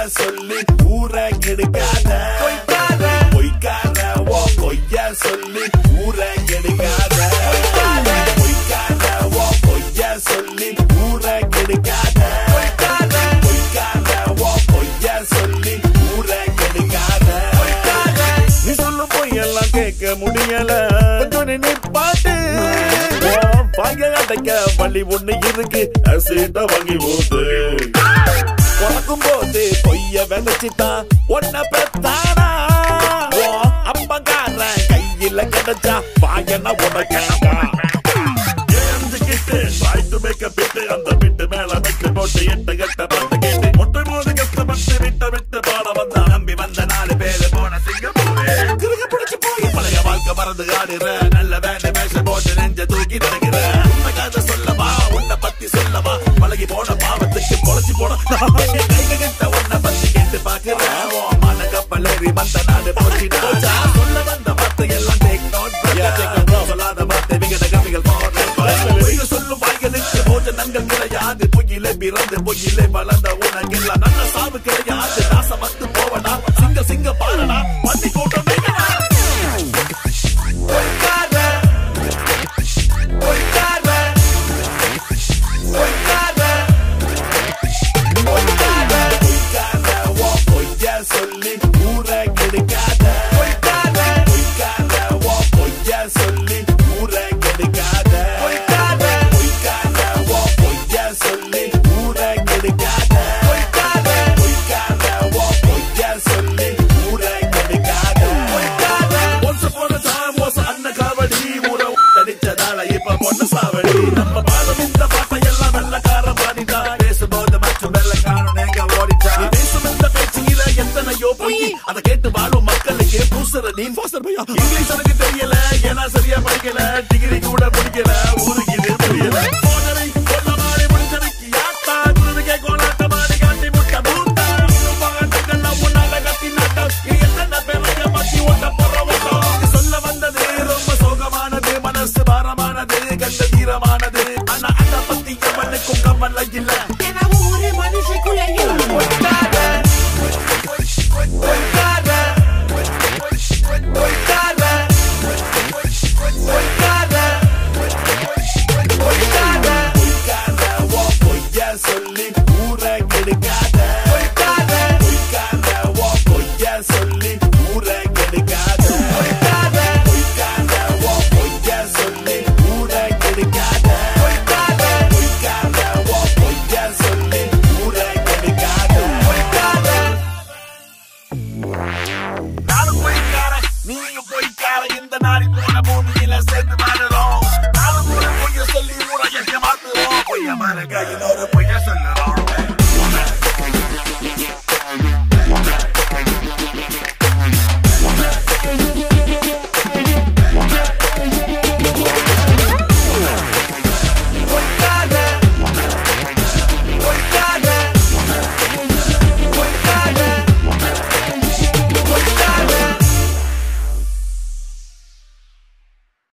சொல்லி ஊரை கெடுக்காத பொய்க்கார ஓ பொய்ய சொல்லி ஊரை கெடுக்காத பொய்க்கார ஓ பொய்ய சொல்லி ஊரை கெடுக்காத பொய்க்கார ஓ பொய்ய சொல்லி ஊரை கெடுக்காத நீ சொல்லும் பொய்யெல்லாம் கேட்க முடியல கொஞ்சம் நிப்பாட்டு வாங்க அடைக்க வழி ஒண்ணு இருக்கு சீட்ட வாங்கி போது உனக்கும் போது பொய்ய விதைச்சுதான் ஒன்ன பெத்தானா அப்பங்கார கையில கிடைச்சா வாயன உனக்கா ஏந்துக்கிட்டு வாய்த்து வைக்க பிட்டு அந்த பிட்டு மேல வைத்து போட்டு எட்டு கட்ட பார்த்து கேட்டு மொட்டை போது கஷ்டப்பட்டு விட்டு பாட வந்தா நம்பி வந்த 4 பேரு போன சிங்கப்பூரு கிருக பிடிச்சு போய் பழைய வாழ்க்கை மறந்து ஆடுற நல்ல வேலை மேஷ போட்டு நெஞ்ச தூக்கி நடக்கிற கதை சொல்லவா உன்னை பத்தி சொல்லவா பழகி போன பாவத்துக்கு பொழைச்சு போன கைகிட்ட உன்னை பத்தி கேட்டு பாக்குறேன் மன கப்பல் ஏறி வந்த நாடு போச்சுடா சொல்ல வந்த வார்த்தை எல்லாம் சொல்லாத வார்த்தை விகட கவிகள் போடுற சொல்லும் வாய்களுக்கு போஜனங்கள் கிடையாது பொய்யிலே பிறந்து பொய்யிலே வளர்ந்த உனக்கு எல்லாம் நல்ல சாவு கிடையாது நாசம் வந்து போவனா சிங்க பாருடா பத்தி கூட்டம் சொல்லி ஊரை கெடுக்காத பொய்க்கார ஓ பொய்ய சொல்லி ஊரை கெடுக்காத பொய்க்கார ஓ பொய்ய சொல்லி ஊரை கெடுக்காத பொய்க்கார ஓ பொய்ய சொல்லி ஊரை கெடுக்காத once upon a time was அண்ண காவடி ஊரை தடிச்சதால இப்ப பொண்ணு சாவடி நம்ம பாடம் இந்த பாட்டை எல்லாம் வெள்ளக்கார பாடிட்டா பேசும்போது மற்றும் வெள்ளக்காரன் எங்க ஓடிட்டா பேசும் இந்த பேச்சியில எத்தனையோ போய் அதை கேட்டு வாழும் மக்களுக்கு பூசற நீ இங்கிலீஷ் எனக்கு தெரியல ஏன்னா சரியா படிக்கல டிகிரி கூட படிக்கல ஊருக்கு இது புரியல போனரை கொல்ல மாறி முடிச்சதுக்கு யாத்தா குருவிக்கே கோலாட்ட மாறி காட்டி முட்ட பூத்தா மகன்கள் உன்னால கத்தி நாட்ட எத்தனை பேரைய மாத்தி ஓட்ட போறவங்க சொல்ல வந்தது ரொம்ப சோகமானது மனசு பாரமானது கண்ட தீரமானது ஆனா அதை பத்தி எவனுக்கும் கவலை இல்ல ஊரே மனுஷக்குள்ள சொல்லி ஊரை கெடுக்காத பொய்க்கார ஓ பொய்ய சொல்லி ஊரை கெடுக்காத பொய்க்கார ஓ பொய்ய சொல்லி ஊரை கெடுக்காத பொய்க்கார ஓ பொய்ய சொல்லி ஊரை கெடுக்காத நானும் பொய்க்கார நீயும் பொய்க்கார இந்த நாடி போன பூமியில சேர்ந்து வாழறோம் நானும் பொய்ய சொல்லி ஊரை மாத்துவோம் பொய்ய மரங்க இன்னொரு பொய்ய சொல்லுறோம்